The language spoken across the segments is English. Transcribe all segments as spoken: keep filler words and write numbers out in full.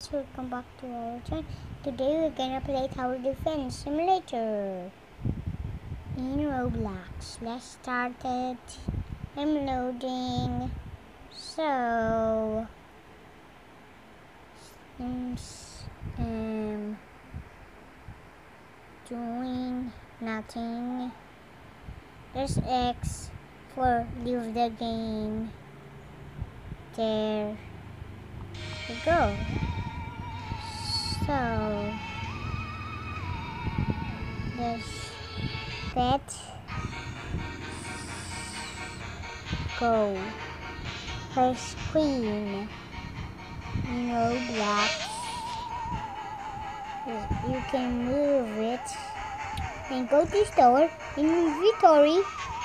welcome back to our channel. Today we're gonna play Tower Defense Simulator in Roblox. Let's start it. I'm loading. So, since um doing nothing, there's X for leave the game. There we go. So let's get go. Press screen in Roblox. You can move it and go to store in inventory.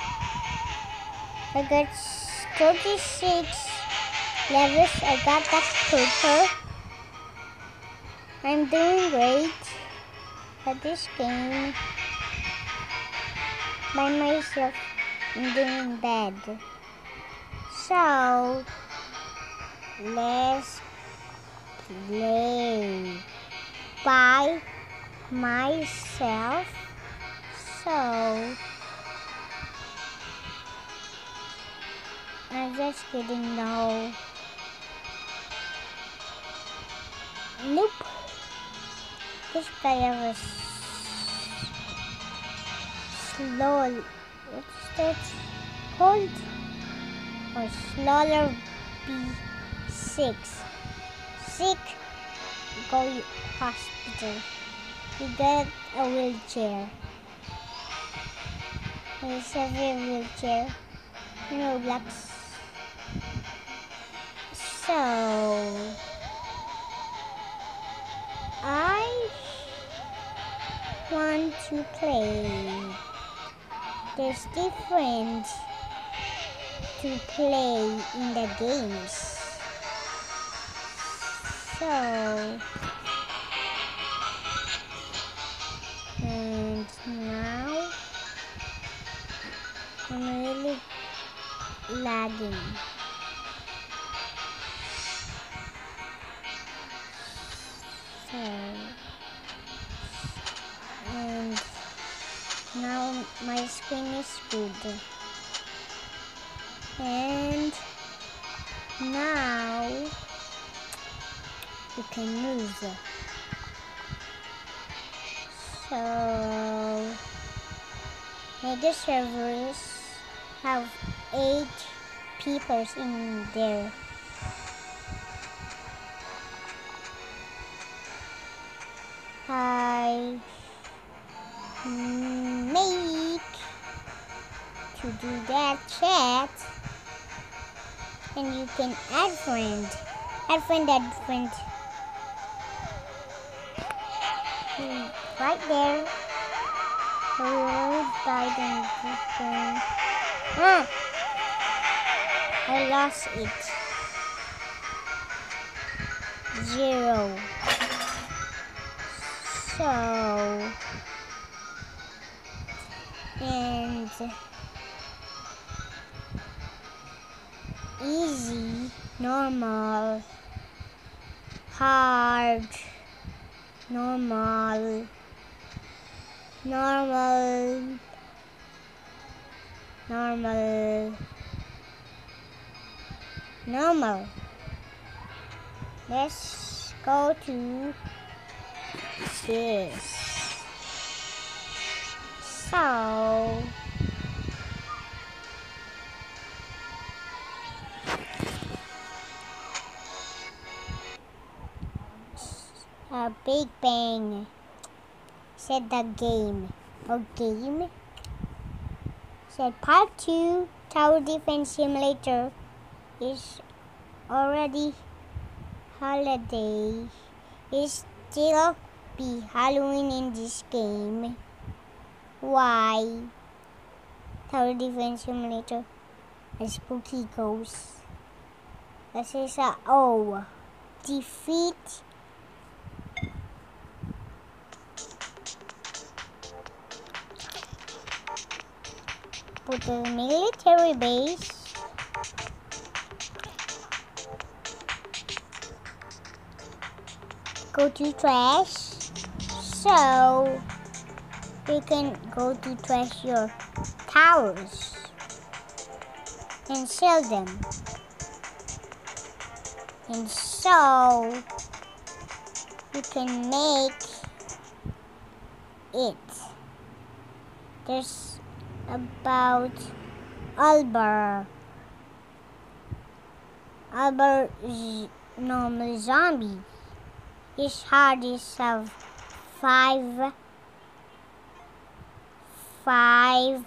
I got thirty-six levels. I got that purple. I'm doing great at this game. By myself, I'm doing bad. So, let's play by myself. So, I'm just kidding now. Nope. This guy was slow. What's that called? Or Slower B six. Sick. Go hospital. You get a wheelchair. There's every wheelchair in Roblox. So I want to play. There's different to play in the games. So, and now I'm really lagging. So, and now my screen is good. And now you can move. So mega servers have eight people in there. I make to do that chat. And you can add friend. Add friend, add friend. Right there. Biden different. Ah! I lost it. Zero. So and easy, normal, hard, normal, normal, normal, normal. Let's go to this. So Uh, Big Bang said the game or game said part two Tower Defense Simulator is already holiday. Is still be Halloween in this game. Why? Tower Defense Simulator a spooky ghost. This is a O. Defeat put the military base. go to trash. So we can go to trash your towers and sell them. And so you can make it. There's about Albert. Albert is normal zombie. His heart is of five, five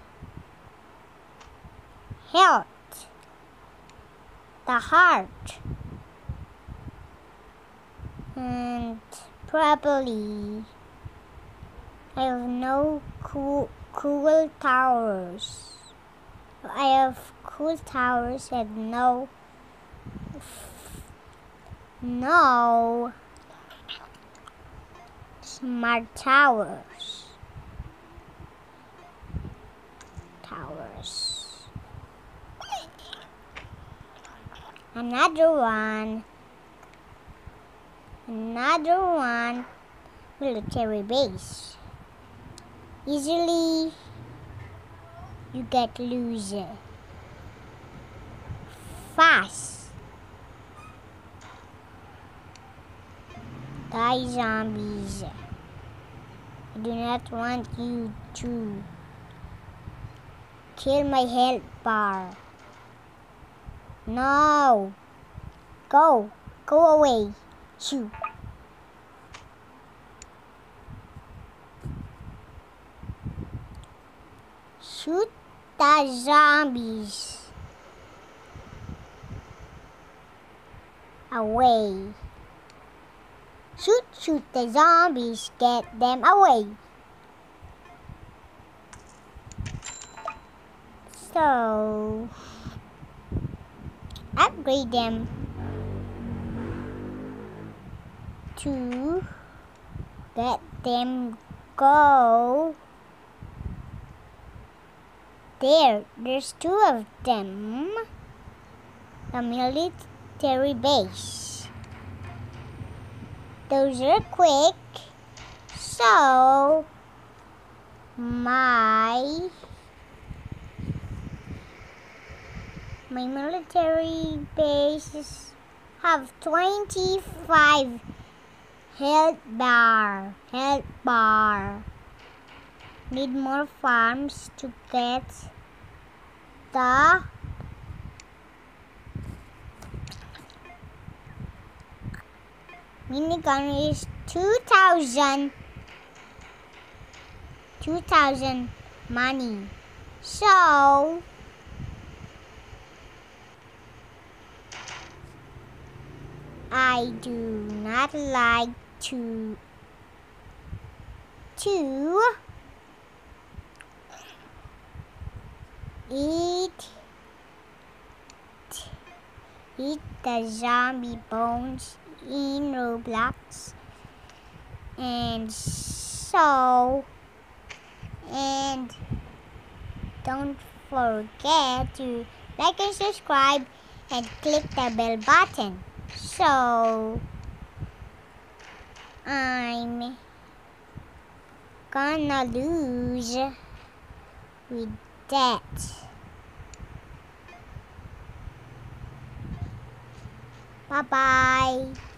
health. The heart. And probably I have no cool, cool towers. I have cool towers and no, no smart towers. Towers. Another one. Another one. Military base. Easily you get loser. Fast. Die zombies. I do not want you to kill my health bar. No. Go. Go away. Shoot. Shoot the zombies away. Shoot, shoot the zombies, get them away. So, upgrade them to get them go. There, there's two of them. A military base. Those are quick. So, my my military bases have twenty-five health bar. Health bar. Need more farms to get the minigun is two thousand two thousand money. So I do not like to to eat eat the zombie bones in Roblox, and so and don't forget to like and subscribe and click the bell button. So I'm gonna lose with that. Bye bye.